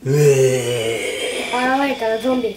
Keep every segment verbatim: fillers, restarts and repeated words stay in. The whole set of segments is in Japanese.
れたらゾンビ。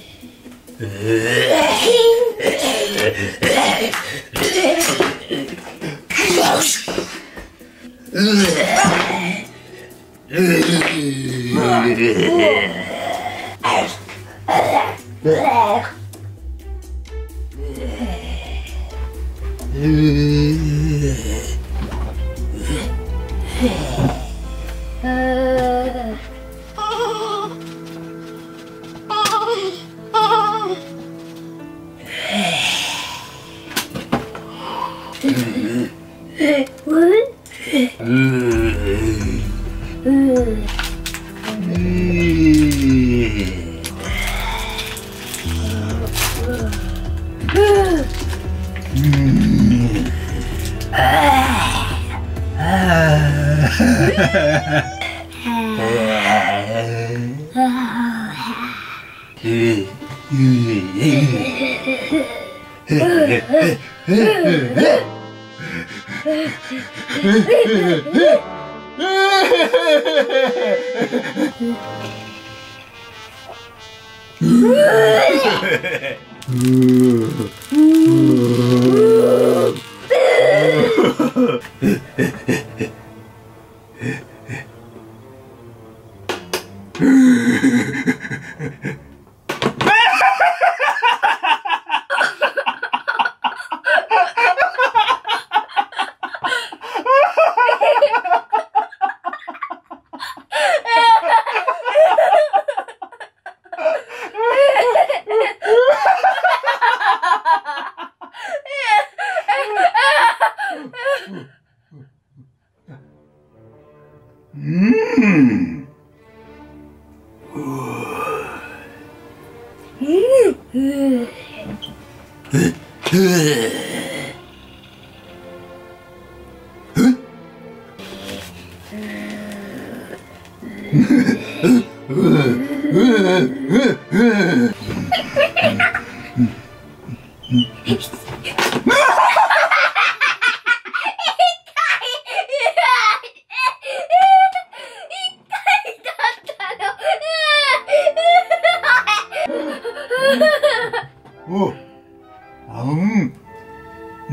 お、あうん、うん、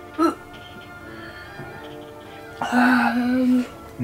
あうん、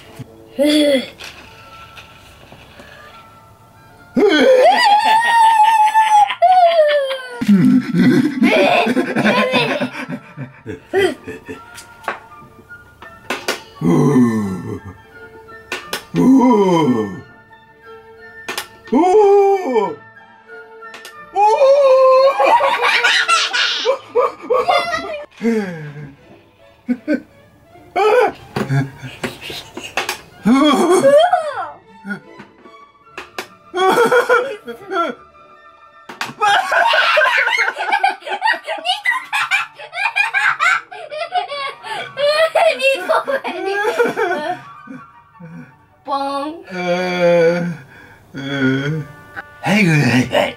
はいぐらいはい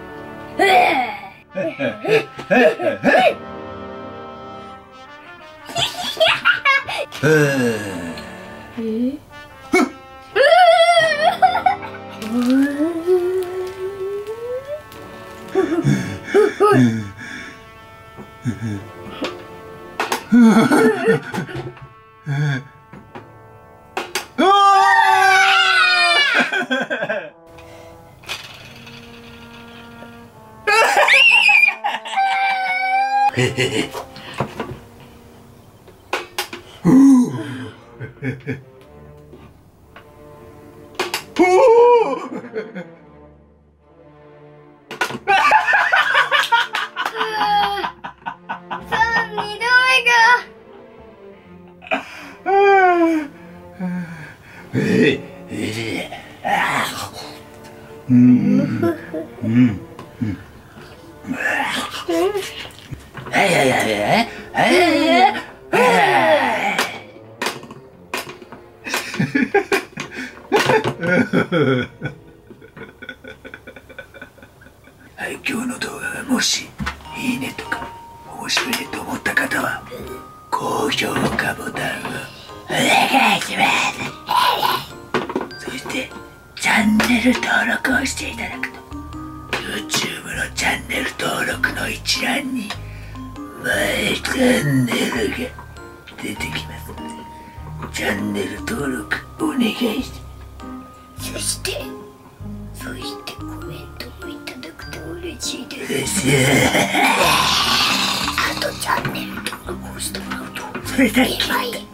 はい、今日の動画がもしいいねとか面白いねと思った方は高評価ボタンをお願いします。 ネル登録をしていただくと YouTube のチャンネル登録の一覧にマイチャンネルが出てきますので、チャンネル登録お願いします。そしてそしてコメントもいただくと嬉しいです。嬉しい。あとチャンネル登録をしてもらうとそれだけ